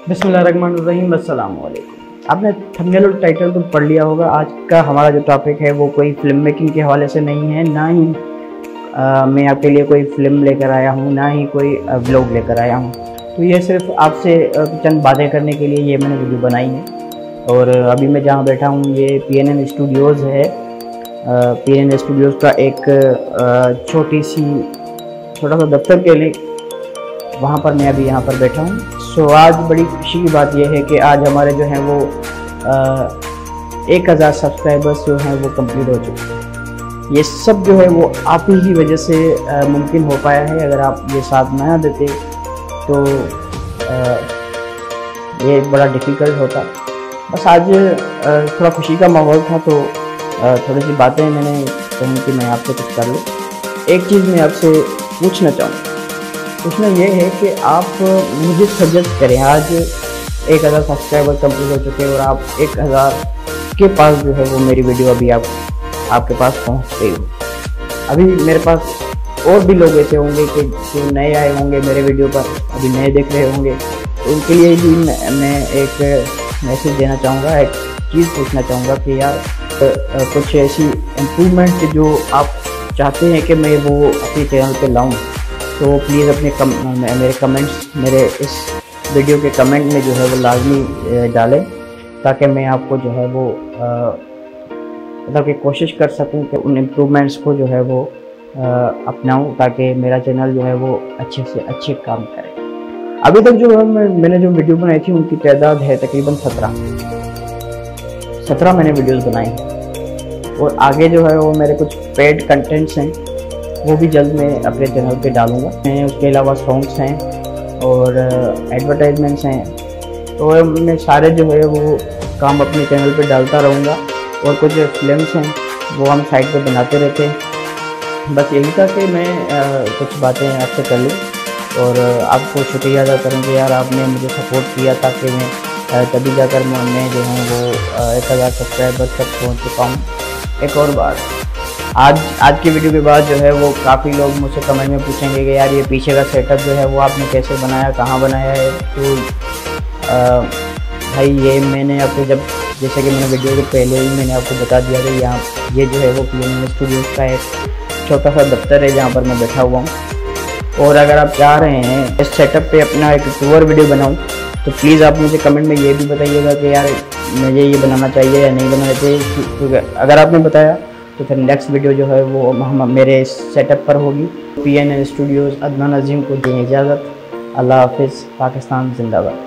बिस्मिल्लाहिर्रहमानिर्रहीम, अस्सलाम वालेकुम। आपने थंबनेल और टाइटल तो पढ़ लिया होगा। आज का हमारा जो टॉपिक है वो कोई फिल्म मेकिंग के हवाले से नहीं है, ना ही मैं आपके लिए कोई फ़िल्म लेकर आया हूँ, ना ही कोई व्लॉग लेकर आया हूँ। तो ये सिर्फ आपसे चंद बातें करने के लिए ये मैंने वीडियो बनाई है। और अभी मैं जहाँ बैठा हूँ ये PNN स्टूडियोज़ है। PNN स्टूडियोज़ का एक छोटा सा दफ्तर के लिए वहाँ पर मैं अभी यहाँ पर बैठा हूँ। सो आज बड़ी खुशी की बात यह है कि आज हमारे जो हैं वो 1000 सब्सक्राइबर्स जो हैं वो कंप्लीट हो चुके हैं। ये सब जो है वो आप ही की वजह से मुमकिन हो पाया है। अगर आप ये साथ ना देते तो ये बड़ा डिफ़िकल्ट होता। बस आज थोड़ा खुशी का माहौल था तो थोड़ी सी बातें मैंने कही कि मैं आपसे कुछ कर लूँ। एक चीज़ मैं आपसे पूछना चाहूँगा, उसमें यह है कि आप मुझे सजेस्ट करें। आज 1000 सब्सक्राइबर कंप्लीट हो चुके हैं और आप 1000 के पास जो है वो मेरी वीडियो अभी आपके पास पहुंच गई हो। अभी मेरे पास और भी लोग ऐसे होंगे कि जो नए आए होंगे मेरे वीडियो पर, अभी नए देख रहे होंगे, तो उनके लिए भी मैं एक मैसेज देना चाहूँगा, एक चीज़ पूछना चाहूँगा कि यार कुछ ऐसी इम्प्रूवमेंट जो आप चाहते हैं कि मैं वो अपने चैनल पे लाऊँ, तो प्लीज़ अपने मेरे कमेंट्स, मेरे इस वीडियो के कमेंट में जो है वो लाजमी डालें, ताकि मैं आपको जो है वो मतलब कि कोशिश कर सकूं कि उन इम्प्रूवमेंट्स को जो है वो अपनाऊं, ताकि मेरा चैनल जो है वो अच्छे से अच्छे काम करे। अभी तक जो है मैंने जो वीडियो बनाई थी उनकी तादाद है तकरीबन 17 मैंने वीडियोस बनाई हैं। और आगे जो है वो मेरे कुछ पेड कंटेंट्स हैं, वो भी जल्द मैं अपने चैनल पे डालूँगा। मैं उसके अलावा सॉन्ग्स हैं और एडवर्टाइजमेंट्स हैं, तो मैं सारे जो है वो काम अपने चैनल पे डालता रहूँगा। और कुछ फिल्म्स हैं वो हम साइड पे बनाते रहते हैं। बस यही था कि मैं कुछ बातें आपसे कर लूँ और आपको शुक्रिया अदा करूँगी यार, आपने मुझे सपोर्ट किया ताकि मैं तभी जाकर मैं जो है वो 1000 सब्सक्राइबर तक पहुँच चुका हूँ। एक और बात, आज की वीडियो के बाद जो है वो काफ़ी लोग मुझसे कमेंट में पूछेंगे कि यार ये पीछे का सेटअप जो है वो आपने कैसे बनाया, कहाँ बनाया है। तो भाई ये मैंने आपको जैसे कि मैंने वीडियो के पहले ही मैंने आपको बता दिया कि यहाँ ये जो है वो PNN स्टूडियोज़ का एक छोटा सा दफ्तर है जहाँ पर मैं बैठा हुआ हूँ। और अगर आप चाह रहे हैं इस सेटअप पे अपना एक टूर वीडियो बनाऊँ, तो प्लीज़ आप मुझे कमेंट में ये भी बताइएगा कि यार मुझे ये बनाना चाहिए या नहीं बनाना चाहिए। क्योंकि अगर आपने बताया तो फिर नेक्स्ट वीडियो जो है वो मेरे सेटअप पर होगी। PNN स्टूडियोज़ अदनान अज़ीम को दें इजाज़त। अल्लाह हाफ़िज़। पाकिस्तान जिंदाबाद।